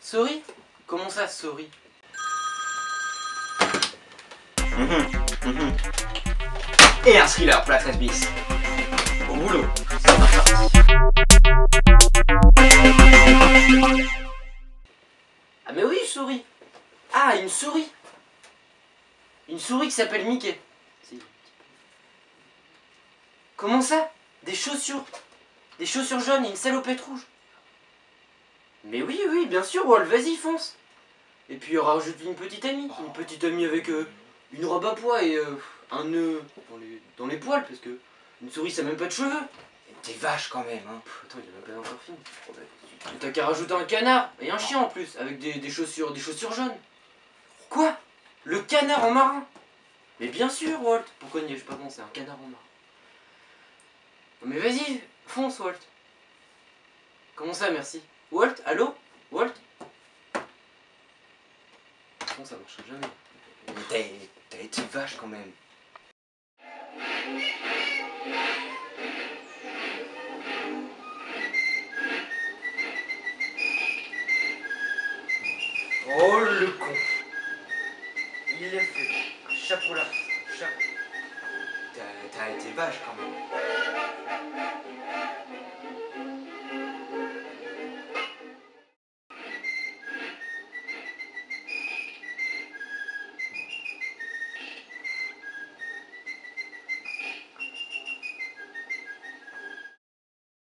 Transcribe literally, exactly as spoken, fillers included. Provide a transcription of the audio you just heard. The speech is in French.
Sorry? Comment ça, sorry? Mmh, mmh. Et un thriller pour la treize bis. Au boulot. C'est parti. Ah mais oui, souris. Ah, une souris. Une souris qui s'appelle Mickey. Comment ça? Des chaussures. Des chaussures jaunes et une salopette rouge. Mais oui, oui, bien sûr, Walt, vas-y, fonce. Et puis rajoute une petite amie. Une petite amie avec euh, une robe à pois et euh, un nœud dans les, dans les poils, parce que une souris ça n'a même pas de cheveux. T'es vache quand même, hein. Pff, attends, il a même pas encore fini. Mais t'as qu'à rajouter un canard et un chien en plus, avec des, des chaussures des chaussures jaunes. Quoi? Le canard en marin? Mais bien sûr, Walt. Pourquoi n'y ai-je pas pensé? Un canard en marin. Non mais vas-y, fonce, Walt. Comment ça, merci? Walt, allô? Walt? Bon, ça marchera jamais. Mais t'as été vache quand même. Oh le con. Il l'a fait. Un chapeau là. Chapeau. T'as été vache quand même.